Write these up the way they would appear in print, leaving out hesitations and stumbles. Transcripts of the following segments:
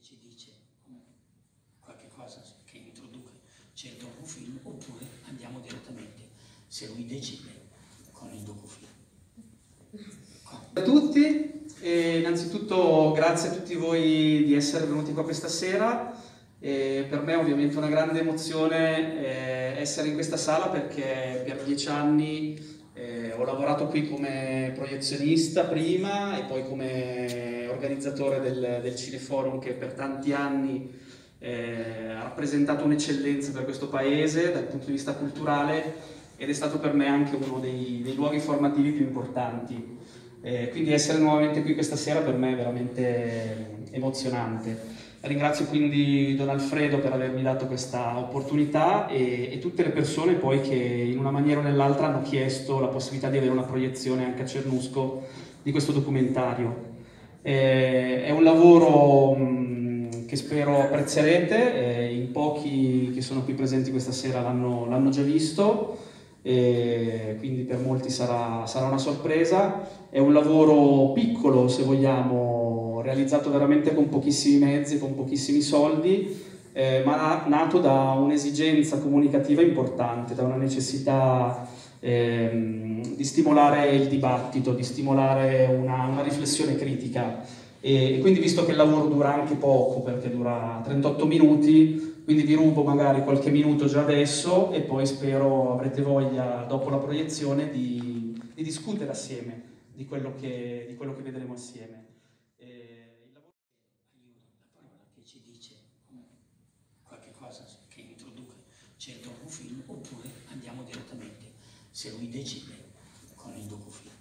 ci dice qualche cosa che introduca, c'è il docufilm, oppure andiamo direttamente, se lui decide, con il docufilm. Ciao a tutti, innanzitutto grazie a tutti voi di essere venuti qua questa sera. Per me è ovviamente una grande emozione essere in questa sala, perché per 10 anni ho lavorato qui come proiezionista prima e poi come organizzatore del Cineforum, che per tanti anni ha rappresentato un'eccellenza per questo paese dal punto di vista culturale, ed è stato per me anche uno dei luoghi formativi più importanti. Quindi essere nuovamente qui questa sera per me è veramente emozionante. Ringrazio quindi Don Alfredo per avermi dato questa opportunità e tutte le persone poi che in una maniera o nell'altra hanno chiesto la possibilità di avere una proiezione anche a Cernusco di questo documentario. È un lavoro che spero apprezzerete, in pochi che sono qui presenti questa sera l'hanno già visto, quindi per molti sarà una sorpresa. È un lavoro piccolo, se vogliamo, realizzato veramente con pochissimi mezzi, con pochissimi soldi, ma nato da un'esigenza comunicativa importante, da una necessità di stimolare il dibattito, di stimolare una riflessione critica. E quindi, visto che il lavoro dura anche poco, perché dura 38 minuti, quindi vi rubo magari qualche minuto già adesso e poi spero avrete voglia, dopo la proiezione, di discutere assieme di quello che vedremo assieme. La parola che ci dice qualche cosa che introduca, c'è il docufilm, oppure andiamo direttamente, se lui decide, con il docufilm.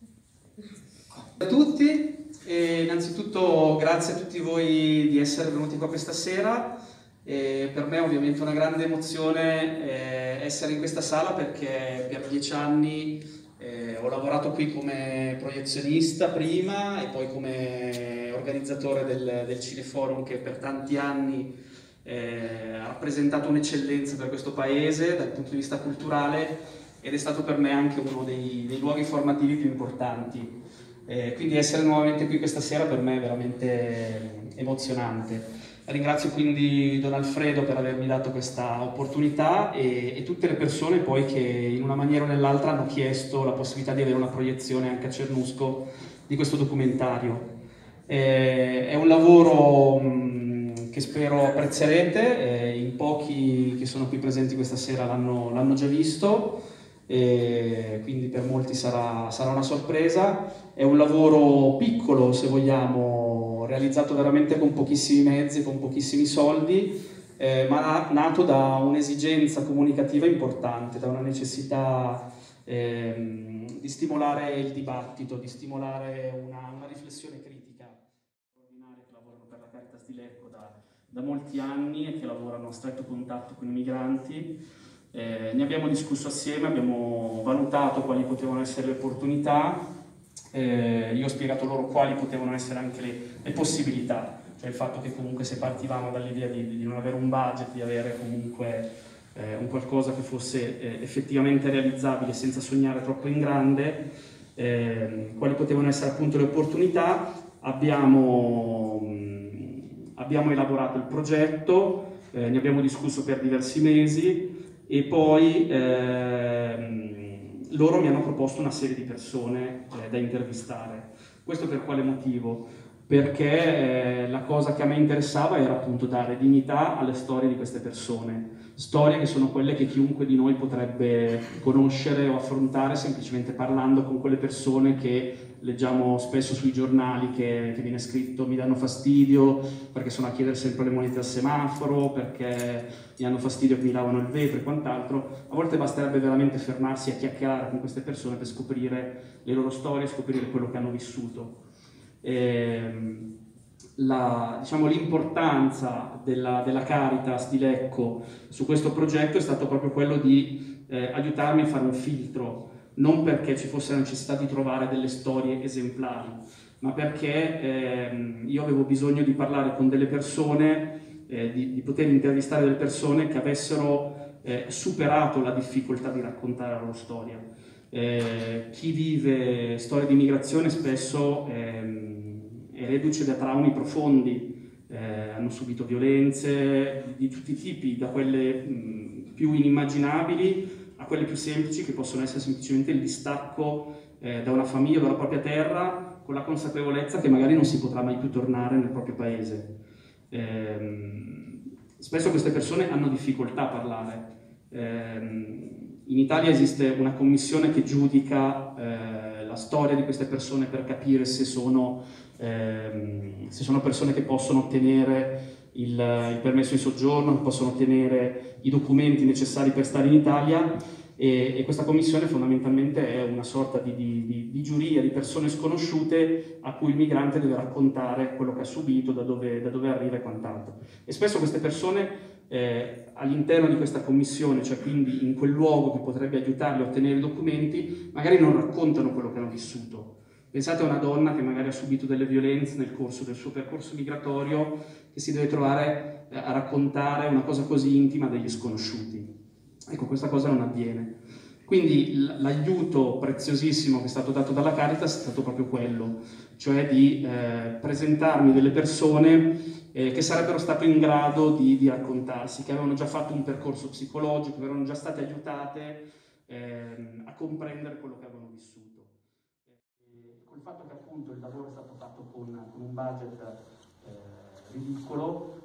Ciao a tutti, innanzitutto grazie a tutti voi di essere venuti qua questa sera. Per me è ovviamente una grande emozione essere in questa sala, perché per 10 anni ho lavorato qui come proiezionista prima e poi come organizzatore del Cineforum, che per tanti anni ha rappresentato un'eccellenza per questo paese dal punto di vista culturale, ed è stato per me anche uno dei luoghi formativi più importanti. Quindi essere nuovamente qui questa sera per me è veramente emozionante. Ringrazio quindi Don Alfredo per avermi dato questa opportunità e tutte le persone poi che in una maniera o nell'altra hanno chiesto la possibilità di avere una proiezione anche a Cernusco di questo documentario. È un lavoro che spero apprezzerete, in pochi che sono qui presenti questa sera l'hanno già visto, quindi per molti sarà una sorpresa. È un lavoro piccolo, se vogliamo, realizzato veramente con pochissimi mezzi, con pochissimi soldi, ma nato da un'esigenza comunicativa importante, da una necessità di stimolare il dibattito, di stimolare una riflessione critica. Che lavorano per la Caritas di Lecco da molti anni e che lavorano a stretto contatto con i migranti. Ne abbiamo discusso assieme, abbiamo valutato quali potevano essere le opportunità, io ho spiegato loro quali potevano essere anche le possibilità, cioè il fatto che comunque se partivamo dall'idea di non avere un budget, di avere comunque un qualcosa che fosse effettivamente realizzabile senza sognare troppo in grande, quali potevano essere appunto le opportunità. Abbiamo elaborato il progetto, ne abbiamo discusso per diversi mesi e poi loro mi hanno proposto una serie di persone da intervistare. Questo per quale motivo? Perché la cosa che a me interessava era appunto dare dignità alle storie di queste persone, storie che sono quelle che chiunque di noi potrebbe conoscere o affrontare semplicemente parlando con quelle persone che leggiamo spesso sui giornali, che viene scritto mi danno fastidio perché sono a chiedere sempre le monete al semaforo, perché mi hanno fastidio che mi lavano il vetro e quant'altro. A volte basterebbe veramente fermarsi a chiacchierare con queste persone per scoprire le loro storie, scoprire quello che hanno vissuto. L'importanza della Caritas di Lecco su questo progetto è stato proprio quello di aiutarmi a fare un filtro, non perché ci fosse la necessità di trovare delle storie esemplari, ma perché io avevo bisogno di parlare con delle persone, di poter intervistare delle persone che avessero superato la difficoltà di raccontare la loro storia. Chi vive storie di migrazione spesso è reduce da traumi profondi, hanno subito violenze di tutti i tipi, da quelle più inimmaginabili a quelle più semplici, che possono essere semplicemente il distacco da una famiglia, dalla propria terra, con la consapevolezza che magari non si potrà mai più tornare nel proprio paese. Spesso queste persone hanno difficoltà a parlare. In Italia esiste una commissione che giudica la storia di queste persone per capire se sono persone che possono ottenere il permesso di soggiorno, che possono ottenere i documenti necessari per stare in Italia, e questa commissione fondamentalmente è una sorta di giuria di persone sconosciute a cui il migrante deve raccontare quello che ha subito, da dove arriva e quant'altro. E spesso queste persone all'interno di questa commissione, cioè quindi in quel luogo che potrebbe aiutarli a ottenere i documenti, magari non raccontano quello che hanno vissuto. Pensate a una donna che magari ha subito delle violenze nel corso del suo percorso migratorio, che si deve trovare a raccontare una cosa così intima a degli sconosciuti. Ecco, questa cosa non avviene. Quindi l'aiuto preziosissimo che è stato dato dalla Caritas è stato proprio quello, cioè di presentarmi delle persone che sarebbero state in grado di raccontarsi, che avevano già fatto un percorso psicologico, che erano già state aiutate a comprendere quello che avevano vissuto. Col fatto che appunto il lavoro è stato fatto con un budget ridicolo,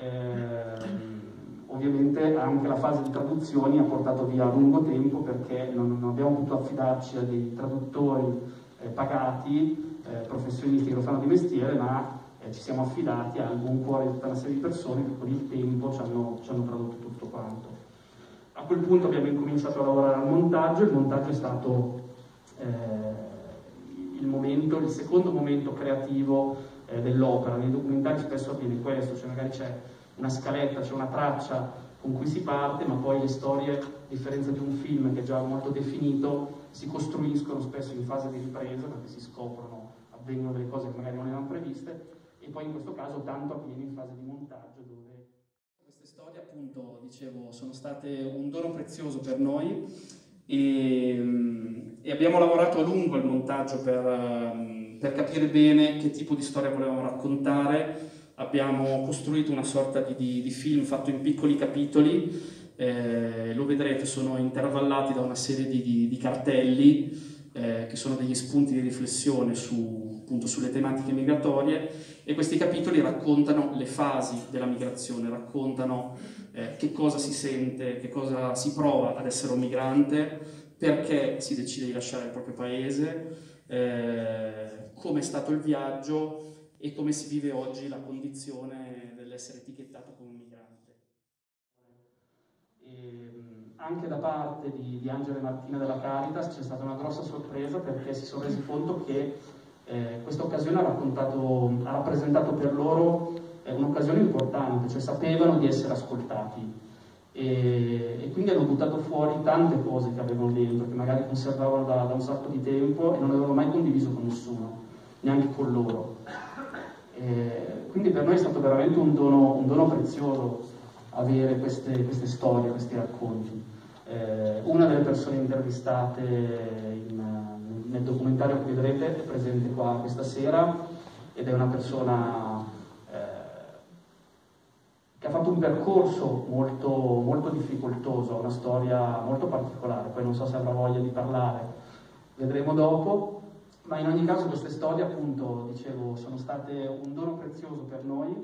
ovviamente anche la fase di traduzioni ha portato via lungo tempo, perché non abbiamo potuto affidarci a dei traduttori pagati, professionisti che lo fanno di mestiere, ma ci siamo affidati al buon cuore di tutta una serie di persone che con il tempo ci hanno tradotto tutto quanto. A quel punto abbiamo incominciato a lavorare al montaggio. Il montaggio è stato il secondo momento creativo dell'opera. Nei documentari spesso avviene questo, cioè magari c'è una scaletta, c'è una traccia con cui si parte, ma poi le storie, a differenza di un film che è già molto definito, si costruiscono spesso in fase di ripresa, perché si scoprono, avvengono delle cose che magari non erano previste, e poi in questo caso tanto avviene in fase di montaggio, dove queste storie, appunto, dicevo, sono state un dono prezioso per noi, e abbiamo lavorato a lungo al montaggio per capire bene che tipo di storia volevamo raccontare. Abbiamo costruito una sorta di film fatto in piccoli capitoli, lo vedrete, sono intervallati da una serie di cartelli che sono degli spunti di riflessione appunto sulle tematiche migratorie, e questi capitoli raccontano le fasi della migrazione, raccontano che cosa si sente, che cosa si prova ad essere un migrante, perché si decide di lasciare il proprio paese, come è stato il viaggio e come si vive oggi la condizione dell'essere etichettato come un migrante. Anche da parte di Angela e Martina della Caritas c'è stata una grossa sorpresa, perché si sono resi conto che questa occasione ha rappresentato per loro un'occasione importante, cioè sapevano di essere ascoltati, e quindi hanno buttato fuori tante cose che avevano dentro, che magari conservavano da un sacco di tempo e non avevano mai condiviso con nessuno, neanche con loro. Quindi per noi è stato veramente un dono prezioso avere queste storie, questi racconti. Una delle persone intervistate nel documentario che vedrete è presente qua questa sera, ed è una persona che ha fatto un percorso molto, molto difficoltoso, una storia molto particolare. Poi non so se avrà voglia di parlare, vedremo dopo. Ma in ogni caso queste storie, appunto, dicevo, sono state un dono prezioso per noi.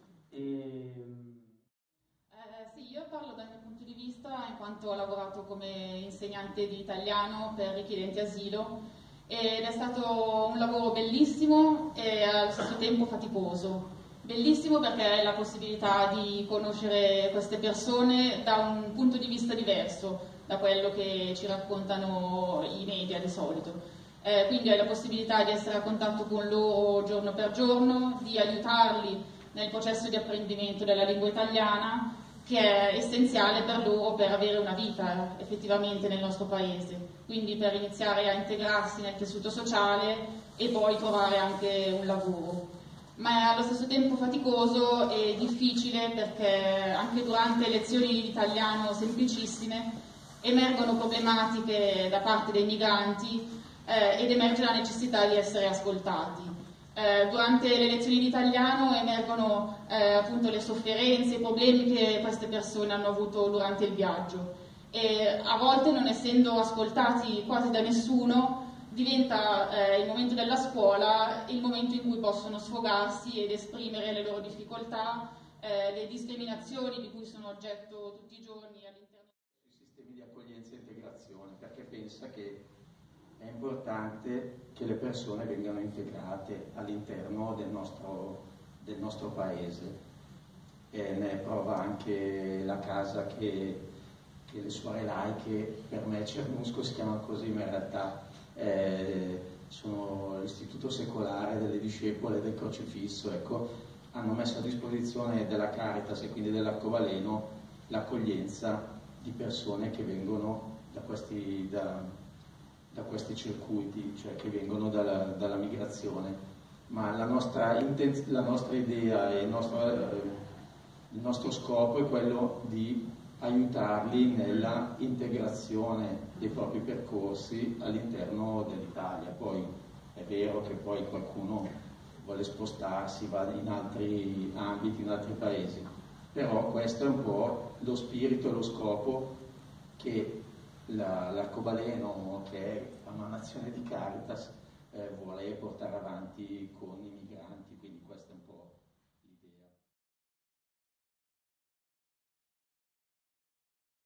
Sì, io parlo dal mio punto di vista, in quanto ho lavorato come insegnante di italiano per richiedenti asilo, ed è stato un lavoro bellissimo e allo stesso tempo faticoso. Bellissimo perché hai la possibilità di conoscere queste persone da un punto di vista diverso da quello che ci raccontano i media di solito. Quindi hai la possibilità di essere a contatto con loro giorno per giorno, di aiutarli nel processo di apprendimento della lingua italiana, che è essenziale per loro per avere una vita effettivamente nel nostro paese, quindi per iniziare a integrarsi nel tessuto sociale e poi trovare anche un lavoro. Ma è allo stesso tempo faticoso e difficile, perché anche durante lezioni di italiano semplicissime emergono problematiche da parte dei migranti ed emerge la necessità di essere ascoltati. Durante le lezioni di italiano emergono appunto le sofferenze, i problemi che queste persone hanno avuto durante il viaggio e a volte, non essendo ascoltati quasi da nessuno, diventa il momento della scuola il momento in cui possono sfogarsi ed esprimere le loro difficoltà, le discriminazioni di cui sono oggetto tutti i giorni all'interno dei sistemi di accoglienza e integrazione, perché pensa che è importante che le persone vengano integrate all'interno del nostro paese. E ne è prova anche la casa che le suore laiche, per me Cernusco si chiama così, ma in realtà sono l'Istituto Secolare delle Discepole del Crocifisso, ecco, hanno messo a disposizione della Caritas e quindi dell'Arcobaleno l'accoglienza di persone che vengono da questi circuiti, cioè che vengono dalla migrazione. Ma la nostra idea e il nostro scopo è quello di aiutarli nella integrazione dei propri percorsi all'interno dell'Italia. Poi è vero che poi qualcuno vuole spostarsi, va in altri ambiti, in altri paesi, però questo è un po' lo spirito e lo scopo che l'Arcobaleno, che è una nazione di Caritas, vuole portare avanti con i migranti, quindi questo è un po'